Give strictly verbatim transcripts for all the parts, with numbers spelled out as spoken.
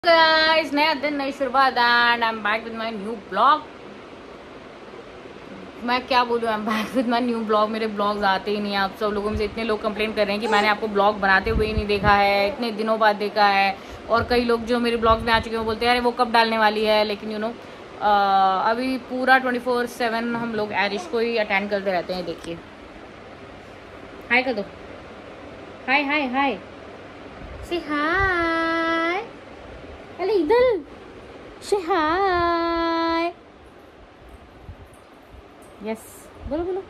Guys, नया दिन नई शुरुआत and I am back with my new blog. मैं क्या बोलूँ, I am back with my new blog. मेरे ब्लॉग्स आते ही नहीं हैं। आप सब लोगों में से इतने लोग कंप्लेन कर रहे हैं कि मैंने आपको ब्लॉग बनाते हुए ही नहीं देखा है, इतने दिनों बाद देखा है। और कई लोग जो मेरे ब्लॉग में आ चुके हैं वो बोलते हैं अरे वो कब डालने वाली है। लेकिन यू नो अभी पूरा ट्वेंटी फोर सेवन हम लोग एरिश को ही अटेंड करते रहते हैं। देखिए, हाय कर दो, हाय हाय हाय से हाय। अरे इधर से हाय। यस, बोलो बोलो।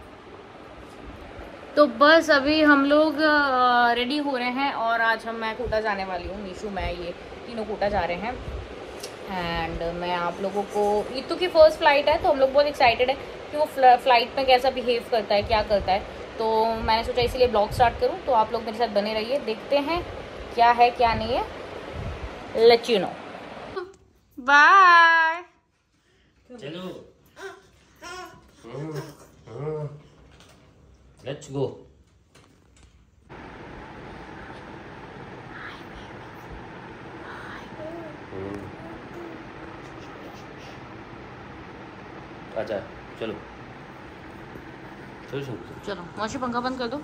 तो बस अभी हम लोग रेडी हो रहे हैं और आज हम मैं कोटा जाने वाली हूँ। मीशू, मैं, ये तीनों कोटा जा रहे हैं। एंड मैं आप लोगों को, ईतू की फर्स्ट फ्लाइट है तो हम लोग बहुत एक्साइटेड है कि वो फ्लाइट में कैसा बिहेव करता है, क्या करता है। तो मैंने सोचा इसीलिए ब्लॉग स्टार्ट करूँ। तो आप लोग मेरे साथ बने रहिए, देखते हैं क्या है क्या नहीं है। Let you know. बाय। चलो, लेट्स गो। आजा, चलो चलो चलो चलो मौसी, पंखा बंद कर दो।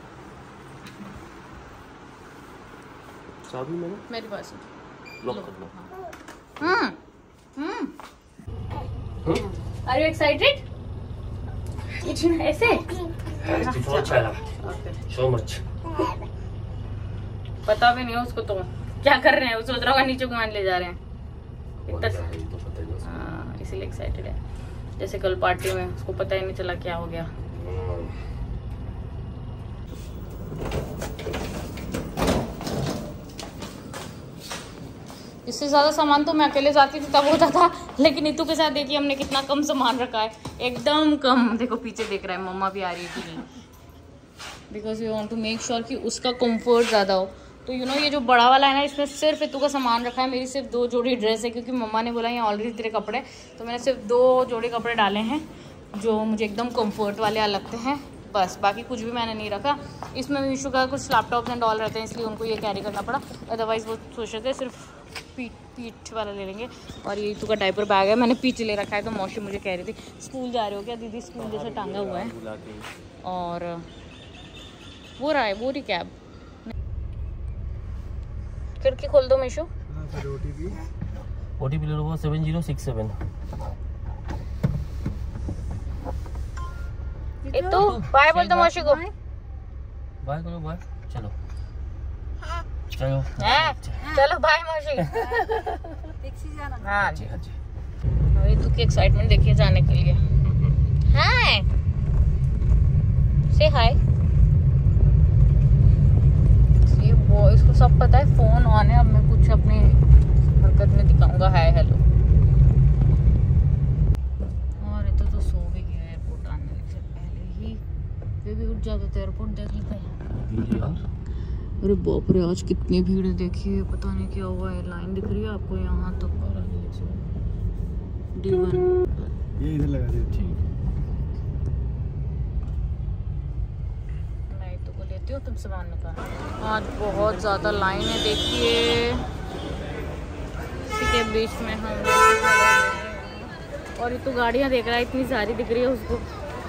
चाबी मैंने मेरे पास है, लॉक कर लो। Hmm hmm are you excited? ऐसे सो मच। पता भी नहीं है उसको तो क्या कर रहे हैं। वो सोच रहा होगा नीचे घुमाने ले जा रहे हैं। हाँ, इसीलिए एक्साइटेड है। जैसे कल पार्टी में उसको पता ही नहीं चला क्या हो गया। इससे ज्यादा सामान तो मैं अकेले जाती थी तब होता था, लेकिन नीतू के साथ देखिए हमने कितना कम सामान रखा है, एकदम कम। देखो पीछे देख रहा है, मम्मा भी आ रही है कि नहीं, because we want to make sure कि उसका कंफर्ट ज़्यादा हो। तो यू नो ये जो बड़ा वाला है ना, इसमें सिर्फ नीतू का सामान रखा है। मेरी सिर्फ दो जोड़ी ड्रेस है क्योंकि मम्मा ने बोला ये ऑलरेडी तेरे कपड़े, तो मैंने सिर्फ दो जोड़ी कपड़े डाले हैं जो मुझे एकदम कम्फर्ट वाले लगते हैं। बस बाकी कुछ भी मैंने नहीं रखा। इसमें मीशो का कुछ लैपटॉप एंड ऑल रहते हैं, इसलिए उनको ये कैरी करना पड़ा। अदरवाइज वो सोच रहे थे सिर्फ पीठ पीठ वाला ले लेंगे। और ये ईतू का डायपर बैग है, मैंने पीछे ले रखा है। तो मौसी मुझे कह रही थी स्कूल जा रहे हो क्या दीदी, स्कूल जैसे टांगा हुआ है। और वो रहा है, वो रही कैब। खिड़की खोल दो मीशू। ओटीपी ले लो, सेवन जीरो सिक्स सेवन। इतू बाय बोल दो मौसी को। बाय करो, बाय। चलो चलो है? चलो बाय मौसी। हाँ जी, हाँ जी। अभी तू की एक्साइटमेंट देखिए जाने के लिए। हाय, से हाय। ये वो इसको सब पता है, फोन ऑन है। अब मैं कुछ अपनी हरकत में दिखाऊंगा हाय हेलो। और ये तो, तो सो भी गया एयरपोर्ट आने से पहले ही। वे भी उठ जाते थे एयरपोर्ट देखने पे। अरे बाप रे, आज कितनी भीड़ है देखिए, पता नहीं क्या हुआ है। लाइन दिख रही है आपको यहाँ तक। डी वन ये इधर लगा दे, ठीक। मैं तो को लेती हूँ, तुम सामान निकाल। आज बहुत ज़्यादा लाइन है देखिए। इसी के बीच में हम और ये तो गाड़ियाँ देख रहा है, इतनी सारी दिख रही है उसको।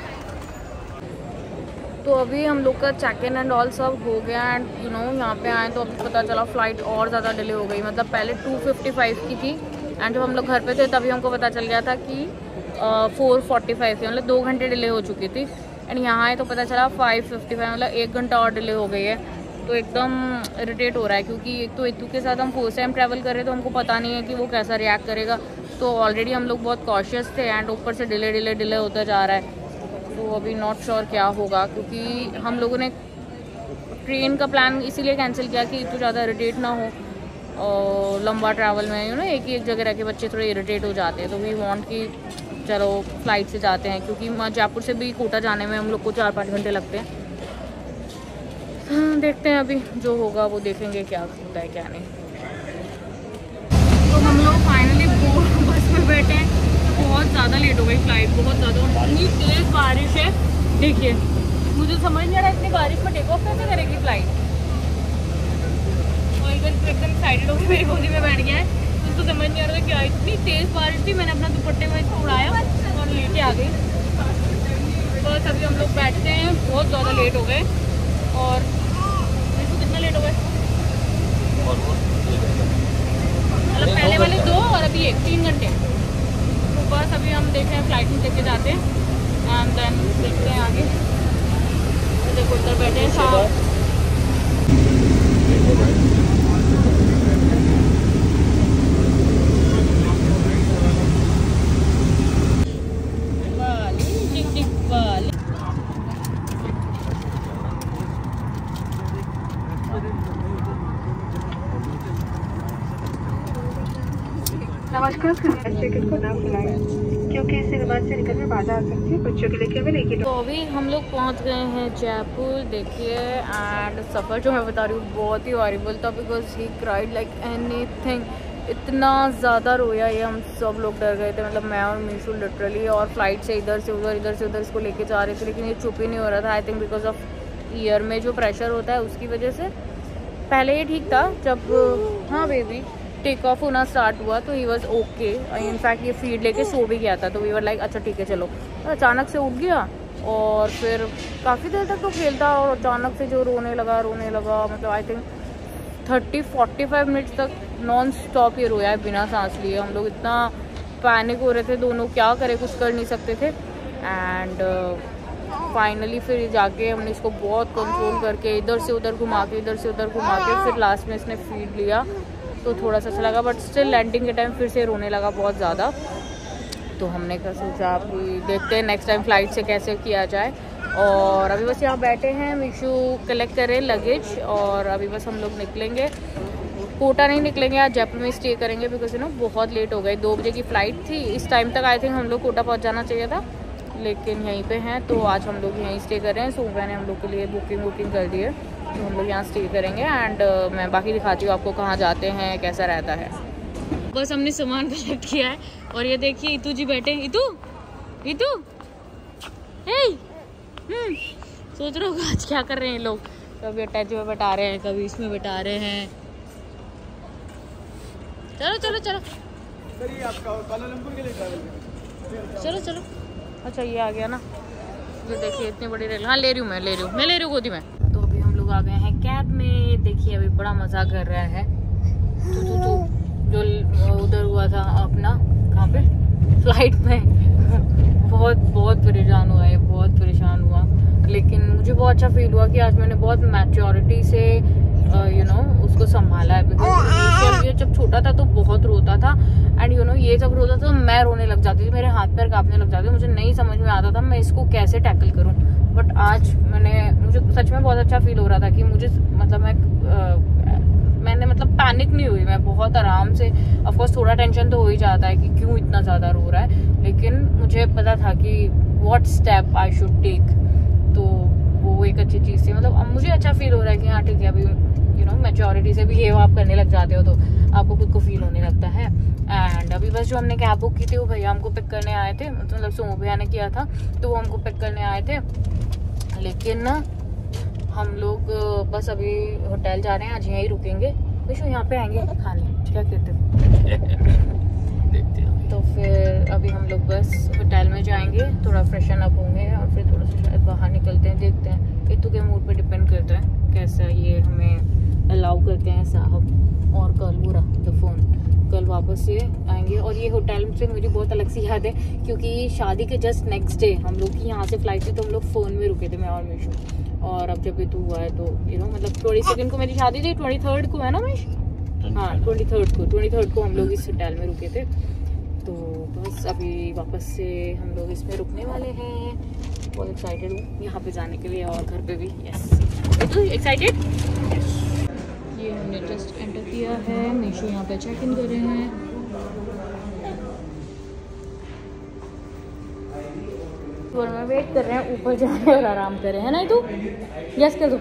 तो अभी हम लोग का चेक इन एंड ऑल सब हो गया। एंड यू नो यहाँ पे आए तो अभी पता चला फ्लाइट और ज़्यादा डिले हो गई। मतलब पहले टू फिफ्टी फाइव की थी एंड जब हम लोग घर पे थे तभी हमको पता चल गया था कि फोर फोर्टी फाइव थी। मतलब दो घंटे डिले हो चुकी थी। एंड यहाँ आए तो पता चला फाइव फिफ्टी फाइव, मतलब एक घंटा और डिले हो गई है। तो एकदम इरिटेट हो रहा है क्योंकि एक तो इतू के साथ हम फर्स्ट टाइम ट्रैवल कर रहे तो हमको पता नहीं है कि वो कैसा रिएक्ट करेगा। तो ऑलरेडी हम लोग बहुत कॉशियस थे एंड ऊपर से डिले डिले डिले होता जा रहा है। तो अभी नॉट श्योर क्या होगा, क्योंकि हम लोगों ने ट्रेन का प्लान इसीलिए कैंसिल किया कि इतना ज़्यादा इरिटेट ना हो। और लंबा ट्रैवल में यू नो एक ही एक जगह रह के बच्चे थोड़े इरिटेट हो जाते हैं। तो वी वांट कि चलो फ्लाइट से जाते हैं, क्योंकि जयपुर से भी कोटा जाने में हम लोग को चार पाँच घंटे लगते हैं। हाँ, देखते हैं अभी जो होगा वो देखेंगे क्या होता है क्या नहीं। तो हम लोग फाइनली बस में बैठे हैं। बहुत ज़्यादा लेट हो गई फ्लाइट, बहुत ज़्यादा। इतनी तेज़ बारिश है देखिए, मुझे समझ नहीं आ रहा इतनी बारिश में टेक ऑफ कैसे करेगी फ्लाइट। और इधर तो एकदम एक्साइटेड होकर मेरी गोदी में बैठ गया है यार इतनी तेज बारिश थी, मैंने अपना दुपट्टे में इसको उड़ाया और लेके आ गई। बस अभी हम लोग बैठते हैं, बहुत ज़्यादा लेट हो गए। और कितना लेट हो गए? मतलब पहले वाले दो और अभी एक, तीन घंटे। तो बस अभी हम देख रहे हैं फ्लाइट में लेके जाते हैं एंड देन देखते हैं आगे। तो देखो उधर बैठे हैं साहब। नमस्कार, चेक-इन को ना भुलाएं क्योंकि इस विमान से निकलने बाधा आ सकती है। बच्चों के लिए केवल एक ही। तो अभी हम लोग पहुंच गए हैं जयपुर। देखिए एंड सफ़र जो मैं बता रही हूँ बहुत ही हॉरिबल था because he cried like anything. इतना ज़्यादा रोया ये, हम सब लोग डर गए थे, मतलब मैं और मीशू लिटरली। और फ्लाइट से इधर से उधर इधर से उधर इसको लेके जा रहे थे, लेकिन ये चुप ही नहीं हो रहा था। I think because of year में जो प्रेशर होता है उसकी वजह से। पहले ये ठीक था, जब हाँ बेबी टेक ऑफ होना स्टार्ट हुआ तो ही वॉज ओके। इनफैक्ट ये फीड लेके सो भी गया था, तो वी वर लाइक अच्छा ठीक है चलो। तो अचानक से उठ गया और फिर काफ़ी देर तक तो खेलता और अचानक से जो रोने लगा रोने लगा मतलब I think thirty forty five minutes तक नॉन स्टॉप ये रोया है बिना सांस लिए। हम लोग इतना पैनिक हो रहे थे दोनों, क्या करें, कुछ कर नहीं सकते थे। एंड फाइनली uh, फिर जाके हमने इसको बहुत कंट्रोल करके इधर से उधर घुमा के इधर से उधर घुमा के फिर लास्ट में इसने फीड लिया तो थोड़ा सा अच्छा लगा। बट स्टिल लैंडिंग के टाइम फिर से रोने लगा बहुत ज़्यादा। तो हमने क्या सोचा कि देखते हैं नेक्स्ट टाइम फ्लाइट से कैसे किया जाए। और अभी बस यहाँ बैठे हैं, मीशू कलेक्ट करें लगेज और अभी बस हम लोग निकलेंगे। कोटा नहीं निकलेंगे, आज जयपुर में स्टे करेंगे बिकॉज यू नो बहुत लेट हो गए। दो बजे की फ़्लाइट थी, इस टाइम तक आई थिंक हम लोग कोटा पहुँच जाना चाहिए था, लेकिन यहीं पे हैं तो आज हम लोग यहीं स्टे कर रहे हैं। सुबह ने हम लोग के लिए बुकिंग वुकिंग कर दी है तो हम लोग यहाँ स्टे करेंगे। एंड uh, मैं बाकी दिखाती हूँ आपको कहाँ जाते हैं, कैसा रहता है। बस हमने सामान कलेक्ट किया है और ये देखिए इतू जी बैठे। इतू इतू हे हम्म सोच रहे हो आज क्या कर रहे हैं लोग। कभी अटैच में बैठा रहे हैं, कभी इसमें बैठा रहे हैं। चलो चलो चलो चलो चलो। अच्छा ये आ गया ना, ये देखिए इतनी बड़ी रेल। हाँ ले रही हूँ मैं ले रही हूँ मैं ले रही हूँ गोदी में। तो अभी हम लोग आ गए हैं कैब में। देखिए अभी बड़ा मजा कर रहा है। तो, तो, तो, जो उधर हुआ था अपना कहाँ पे फ्लाइट में बहुत बहुत परेशान हुआ है, बहुत परेशान हुआ। लेकिन मुझे बहुत अच्छा फील हुआ कि आज मैंने बहुत मैच्योरिटी से यू नो उसको संभाला है। बिकॉज ये जब छोटा था तो बहुत रोता था एंड यू नो ये जब रोता था तो मैं रोने लग जाती थी, मेरे हाथ पैर कांपने लग जाते थे, मुझे नहीं समझ में आता था मैं इसको कैसे टैकल करूं। बट आज मैंने मुझे सच में बहुत अच्छा फील हो रहा था कि मुझे मतलब मैं आ, मैंने मतलब पैनिक नहीं हुई, मैं बहुत आराम से। ऑफ कोर्स थोड़ा टेंशन तो हो ही जाता है कि क्यों इतना ज़्यादा रो रहा है, लेकिन मुझे पता था कि what step I should take. तो वो एक अच्छी चीज़ थी। मतलब अब मुझे अच्छा फील हो रहा है कि हाँ ठीक है अभी यू नो मैच्योरिटी से भी ये आप करने लग जाते हो तो आपको खुद को फील होने लगता है। एंड अभी बस जो हमने कैब बुक की थी वो भैया हमको पिक करने आए थे, मतलब सोमू भैया ने किया था तो वो हमको पिक करने आए थे। लेकिन हम लोग बस अभी होटल जा रहे हैं, आज यहीं रुकेंगे। विशु यहाँ पे आएंगे खाने, क्या कहते हो? देखते हैं। तो फिर अभी हम लोग बस होटल में जाएंगे, थोड़ा फ्रेशन अप होंगे और फिर थोड़ा सा शायद बाहर निकलते हैं, देखते हैं। इतू के मूड पे डिपेंड करता है कैसा ये हमें अलाउ करते हैं साहब। और कल वो रहा द फोन, कल वापस से आएंगे। और ये होटल से मुझे बहुत अलग सी याद है क्योंकि शादी के जस्ट नेक्स्ट डे हम लोग की यहाँ से फ्लाइट थी तो हम लोग फ़ोन में रुके थे मैं और मीशू। और अब जब ये तू हुआ है तो यू नो मतलब ट्वेंटी सेकेंड को मेरी शादी थी, ट्वेंटी थर्ड को है ना मीश? हाँ ट्वेंटी थर्ड को ट्वेंटी थर्ड को हम लोग इस होटल में रुके थे। तो बस अभी वापस से हम लोग इसमें रुकने वाले हैं। बहुत एक्साइटेड हूँ यहाँ पे जाने के लिए और घर पे भी। Yes excited. ये हमने जस्ट एंटर किया है, मीशो यहाँ पे चेक इन कर रहे हैं। और मैं वेट कर रहे हैं ऊपर जाने और आराम करें, है ना? तू यस कर दो।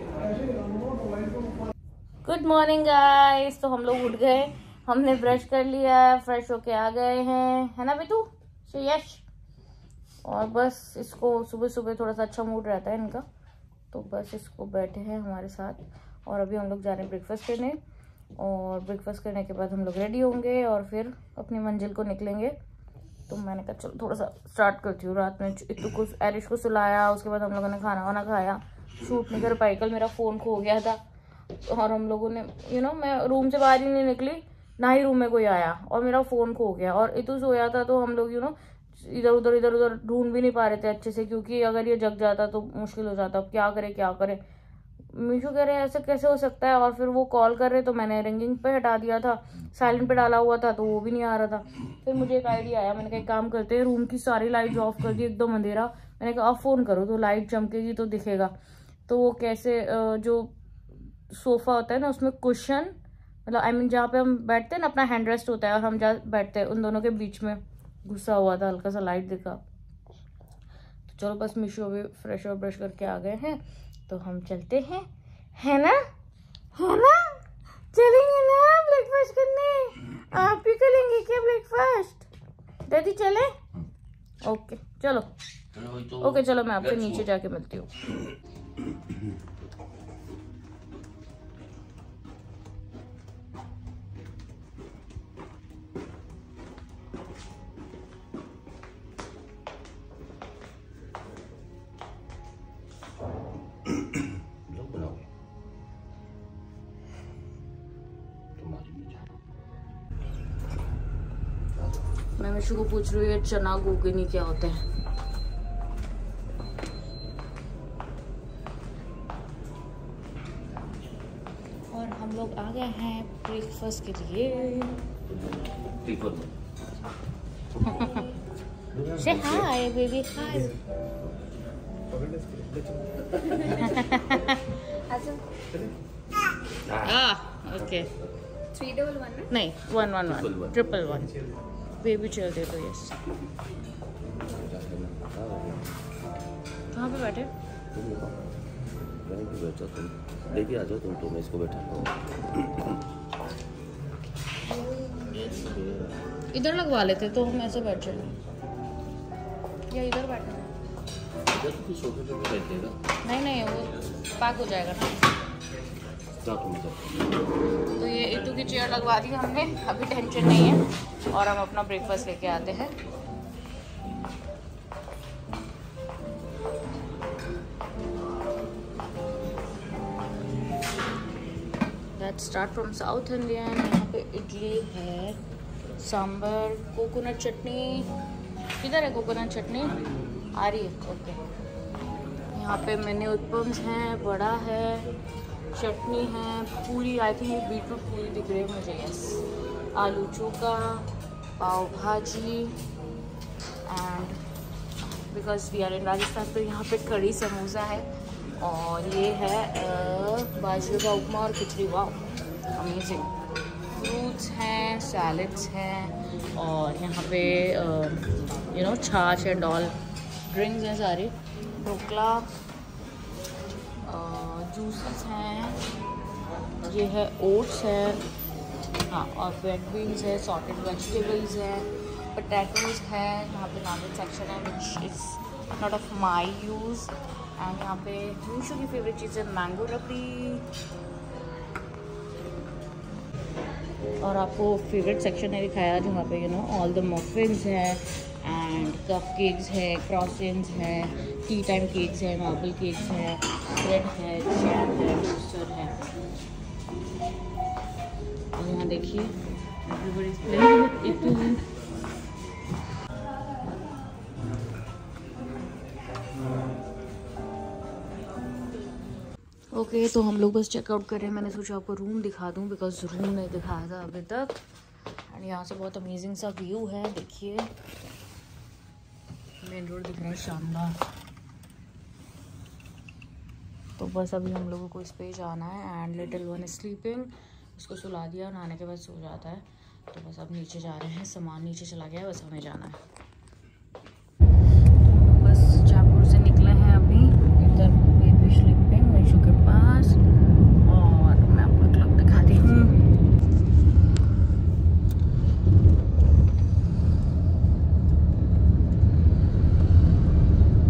Good morning guys. तो हम लोग उठ गए, हमने ब्रश कर लिया, फ्रेश होके आ गए हैं, है ना बिटू? So yes. और बस इसको सुबह सुबह थोड़ा सा अच्छा मूड रहता है इनका, तो बस इसको बैठे हैं हमारे साथ। और अभी हम लोग जा रहे हैं ब्रेकफास्ट करने। और ब्रेकफास्ट करने के बाद हम लोग रेडी होंगे और फिर अपनी मंजिल को निकलेंगे। तो मैंने कहा चलो थोड़ा सा स्टार्ट करती हूँ। रात में इतू को एरिश को सुलाया, उसके बाद हम लोगों ने खाना वाना खाया, शूट नहीं कर पाई। कल मेरा फ़ोन खो गया था और हम लोगों ने यू नो मैं रूम से बाहर ही नहीं निकली, ना ही रूम में कोई आया और मेरा फ़ोन खो गया। और इतू सोया था तो हम लोग यू नो इधर उधर इधर उधर ढूंढ भी नहीं पा रहे थे अच्छे से, क्योंकि अगर ये जग जाता तो मुश्किल हो जाता। अब क्या करे क्या करे। मीशू कह रहे ऐसा कैसे हो सकता है, और फिर वो कॉल कर रहे तो मैंने रिंगिंग पे हटा दिया था, साइलेंट पे डाला हुआ था तो वो भी नहीं आ रहा था। फिर मुझे एक आइडिया आया, मैंने कहा एक काम करते हैं, रूम की सारी लाइट ऑफ कर दी, एकदम अंधेरा। मैंने कहा आप फ़ोन करो तो लाइट चमकेगी तो दिखेगा। तो वो कैसे जो सोफ़ा होता है ना उसमें कुशन, मतलब आई मीन जहाँ पे हम बैठते हैं ना, अपना हैंड रेस्ट होता है और हम जहाँ बैठते हैं उन दोनों के बीच में घुसा हुआ था, हल्का सा लाइट दिखा। तो चलो बस मीशू अभी फ्रेश और ब्रश करके आ गए हैं तो हम चलते हैं, है ना है ना चलेंगे ना ब्रेकफास्ट करने। आप भी करेंगे क्या ब्रेकफास्ट? दादी चले? ओके चलो ओके चलो मैं आपसे नीचे जाके मिलती हूँ। मैं मिशू को पूछ रही हूँ ये चना गोगनी क्या होता है। और हम लोग आ गए हैं ब्रेकफास्ट के लिए। से hi baby hi. Okay three double one नहीं one one one triple one baby chair दे दो। यस कहाँ पे बैठे? देखिए आ जाओ तुम तो मैं इसको बैठा इधर लगवा लेते तो हम ऐसे बैठ जाएंगे, या इधर बैठे? इधर तो सोफे पे बैठ देगा। नहीं नहीं वो पैक हो जाएगा ना। तो ये इतू की चेयर लगवा दी हमने, अभी टेंशन नहीं है और हम अपना ब्रेकफास्ट लेके आते हैं। Let's start from South Indian. यहाँ पे इडली है, सांभर, कोकोनट चटनी। किधर है कोकोनट चटनी? आ रही है ओके। यहाँ पे मिनी उत्पम्स हैं, बड़ा है, चटनी है, पूरी आई थिंक ये बीटरूट पूरी दिख रही है मुझे। यस आलू चोखा, pav bhaji and because we are in Rajasthan तो यहाँ पे कड़ी समोसा है। और ये है बाजरे का उपमा और खिचड़ी। वाह अमेजिंग। फ्रूट्स हैं, सैलड्स हैं और यहाँ पे यू नो छाछ एंड ऑल, ड्रिंक्स हैं सारी, ढोकला, जूसेस हैं, ये है ओट्स है, हाँ और रेड बीन्स है, सॉटेड वेजिटेबल्स है, पोटैटोज है। यहाँ पे नॉन वेज सेक्शन है which is not of my use. And यहाँ पे मीशू की फेवरेट चीज़ है मैंगो रबड़ी। और आपको फेवरेट सेक्शन है दिखाया जहाँ पे you know all the muffins हैं एंड कप केक्स है, क्रॉसेंट्स हैं, टी टाइम केक्स हैं, मार्बल केक्स हैं, ब्रेड है, जैम है, टोस्टर है। और यहाँ देखिए एवरीबॉडी इज प्लेइंग विद इटू। ओके okay, तो हम लोग बस चेकआउट कर रहे हैं। मैंने सोचा आपको रूम दिखा दूं बिकॉज रूम नहीं दिखाया था अभी तक। एंड यहाँ से बहुत अमेजिंग सा व्यू है, देखिए मेन रोड दिख रहा है शानदार। तो बस अभी हम लोगों को इस पे जाना है and little one is sleeping. इसको सुला दिया, नहाने के बाद सो जाता है। तो बस अब नीचे जा रहे हैं, सामान नीचे चला गया है, बस हमें जाना है। बस जयपुर से निकले हैं अभी, इधर बेबी स्लीपिंग मीशू के पास। और मैं आपको क्लब दिखाती हूँ।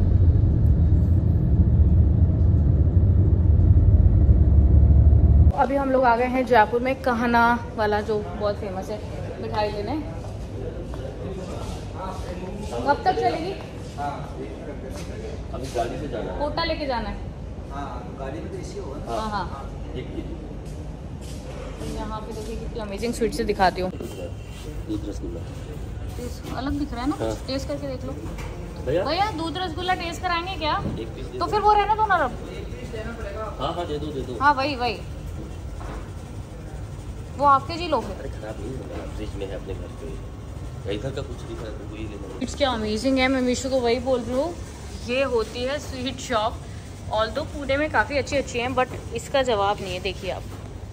अभी हम लोग आ गए हैं जयपुर में कहना वाला जो बहुत फेमस है मिठाई लेने। कब तक चलेगी? अभी गाड़ी से जाना है। कोटा लेके जाना है। हाँ, गाड़ी में तो इसी होगा। हाँ हाँ। एक यहाँ पे देखिए कितनी अमेजिंग स्वीट से दिखाती हूँ। दूध रसगुल्ला टेस्ट अलग दिख रहा है ना? हाँ। टेस्ट करके देख लो भैया। भैया। दूध रसगुल्ला टेस्ट कराएंगे क्या? एक पीस दे तो दो। फिर वो रहना दो ना रब। हाँ हाँ दे दो दे दो। हाँ वही वही वो हाफ के जी लो फिर। अरे खराब नहीं होगा, फ्रिज में है अपने घर पे। इधर का कुछ नहीं खराब, वही लेना। स्वीट्स क्या अमेजिंग है। मैं मीशो को वही बोल रही हूँ, ये होती है स्वीट शॉप। ऑल दो पुणे में काफ़ी अच्छी अच्छी हैं बट इसका जवाब नहीं है। देखिए आप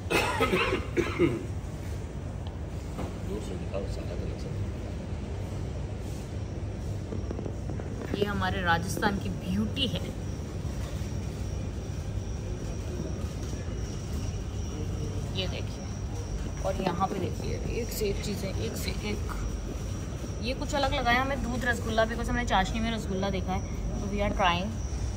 दूर से दिखाओ सारा कलेक्शन। ये हमारे राजस्थान की ब्यूटी है। ये देखिए और यहाँ पे देखिए एक से एक चीज़ें, एक से एक। ये कुछ अलग लगाया हमें दूध रसगुल्ला, बिकॉज हमने चाशनी में रसगुल्ला देखा है तो वी आर ट्राइंग।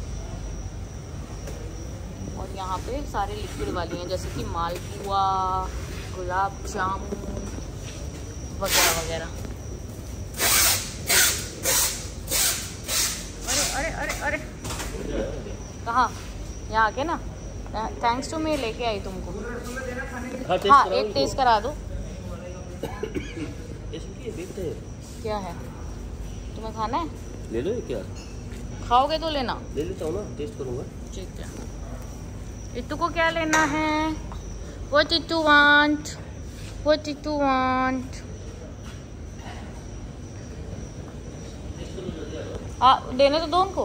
और यहाँ पे सारे लिक्विड वाली हैं जैसे कि मालपुआ, गुलाब जामुन वगैरह वगैरह। अरे अरे अरे अरे कहाँ? यहाँ आके ना थैंक्स टू मैं लेके आई तुमको। हाँ, टेस्ट हाँ कराओ एक इनको। टेस्ट करा दो। इसकी देखते हैं। क्या है तुम्हें खाना है? ले लो ये क्या? खाओगे तो लेना। ले लेता हूँ ना, टेस्ट करूँगा। ठीक है। इतू को क्या लेना है? What did you want? What did you want? आ, देने तो दो उनको।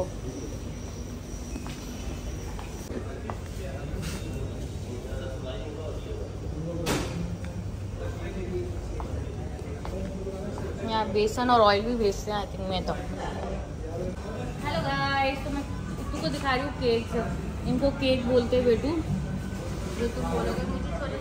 यहाँ बेसन और ऑयल भी बेचते हैं आई थिंक मैं तो। हेलो गाइस, तो मैं इतू को दिखा रही हूँ केक। इनको केक बोलते हैं बेटू, जो तुम बोलोगे मुझे थोड़ी।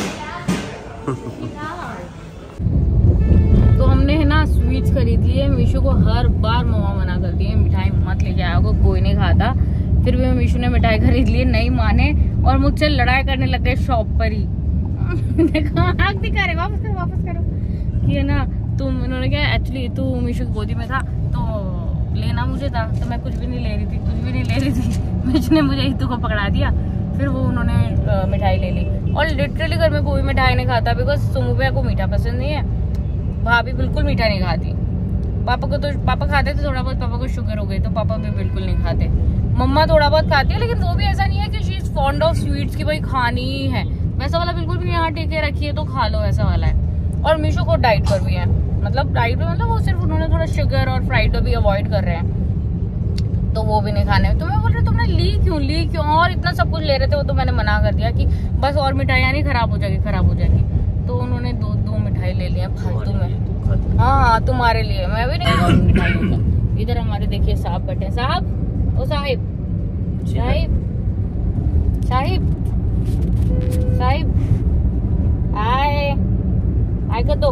तो हमने है ना स्वीट्स खरीद लिए। मीशो को हर बार मम्मा मना करती है मिठाई मत लेके आया होगा, कोई नहीं खाता। फिर भी मीशो ने मिठाई खरीद ली, नहीं माने और मुझसे लड़ाई करने लग गए शॉप पर ही। देखो आँख दिखा रहे, वापस करो वापस करो कि है ना तुम। इन्होंने क्या एक्चुअली तू मीशो की गोदी में था तो लेना मुझे था, तो मैं कुछ भी नहीं ले रही थी, कुछ भी नहीं ले रही थी। मीशो ने मुझे इतू को पकड़ा दिया, फिर वो उन्होंने मिठाई ले ली। और लिटरली घर में कोई मिठाई नहीं खाता बिकॉज सुमू भैया को मीठा पसंद नहीं है, भाभी बिल्कुल मीठा नहीं खाती। पापा को तो पापा खाते थे थोड़ा बहुत, पापा को शुगर हो गई तो पापा भी बिल्कुल नहीं खाते। मम्मा थोड़ा बहुत खाती है लेकिन वो भी ऐसा नहीं है कि she is fond of sweets की भाई खानी ही है, वैसा वाला बिल्कुल भी नहीं। यहाँ टेके रखिए तो खा लो ऐसा वाला है। और मीशो को डाइट पर भी है, मतलब डाइट पे मतलब वो सिर्फ उन्होंने थोड़ा शुगर और फ्राइड भी अवॉइड कर रहे हैं तो वो भी नहीं खाने। तो मैं बोल रही तुमने ली क्यों ली क्यों? और इतना सब कुछ ले रहे थे वो, तो मैंने मना कर दिया कि बस और मिठाइयाँ नहीं, खराब हो जाएगी खराब हो जाएगी। तो उन्होंने दो दो मिठाई ले लिया फालतू में। हाँ हाँ तुम्हारे लिए, मैं भी नहीं खाऊंगी मिठाइयों का। इधर हमारे देखिए साहब बैठे। साहब ओ साहिब साहिब साहिब साहिब आए आए कर दो,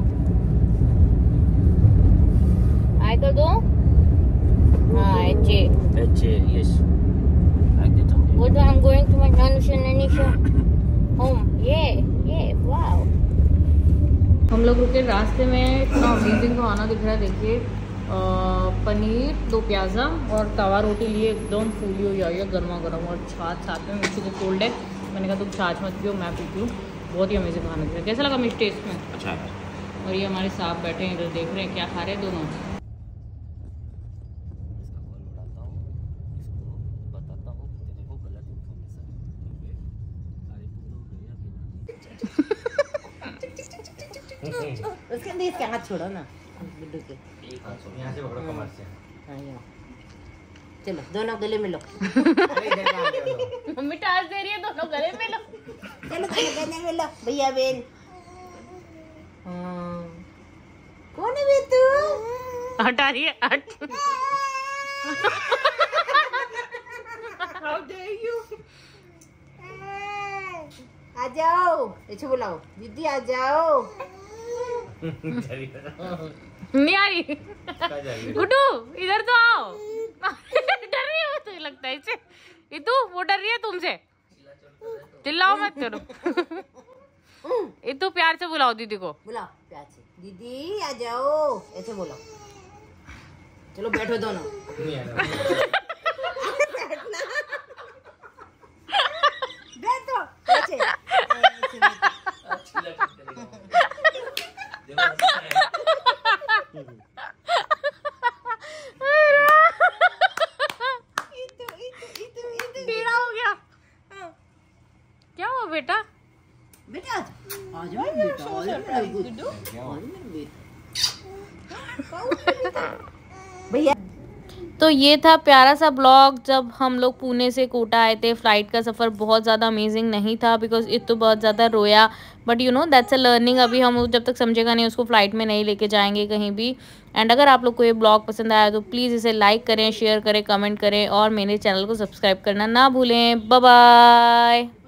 आए कर दो। हाँ अच्छे अच्छे yes. What I'm going to my Nanisha Nanisha home. Yeah, yeah, wow. हम लोग रुके रास्ते में, इतना अमेजिंग खाना दिख रहा है देखिए। पनीर दो प्याजा और तवा रोटी लिए, एकदम फूली हो जाएगी गर्मा गर्म, और छाछ साथ में। मिर्ची को कोल्ड है, मैंने कहा तुम छाछ मत पियो मैं पीती हूँ। बहुत ही अमेजिंग खाना दिख रहा है। कैसा लगा मिर्च टेस्ट में? अच्छा है। और ये हमारे साथ बैठे हैं इधर, देख रहे हैं क्या खा रहे हैं दोनों। उसके अंदर इसके हाथ छोड़ो ना गुड्डू के। यहाँ से पकड़ो कमर से। हाँ यहाँ चलो दोनों गले मिलो। मिठास दे रही है, दोनों गले में लो। चलो चलो गले मिलो भैया बहन। हाँ कौन है बे तू? हटा रही है हट। How dare you? आ जाओ, ऐसे बुलाओ दीदी आ जाओ। नहीं आ रही गुड्डू, इधर तो आओ। डर रही हो तो लगता है इससे। इतू वो डर रही है तुमसे। चिल्लाओ मत करो। इतने प्यार से बुलाओ दीदी को। बुलाओ प्यार से, दीदी आ जाओ, ऐसे बोलो। चलो बैठो दोनों। बैठो ऐसे। टेढ़ा हो गया। क्या हुआ बेटा? बेटा आ जाओ बेटा, आ जाओ मेरा गुड्डू, आ जाओ मेरा बेटा। भैया तो ये था प्यारा सा ब्लॉग जब हम लोग पुणे से कोटा आए थे। फ़्लाइट का सफ़र बहुत ज़्यादा अमेजिंग नहीं था बिकॉज इत तो बहुत ज़्यादा रोया, but you know that's a learning. अभी हम जब तक समझेगा नहीं उसको फ़्लाइट में नहीं लेके जाएंगे कहीं भी। एंड अगर आप लोग को ये ब्लॉग पसंद आया तो प्लीज़ इसे लाइक करें, शेयर करें, कमेंट करें और मेरे चैनल को सब्सक्राइब करना ना भूलें। Bye bye.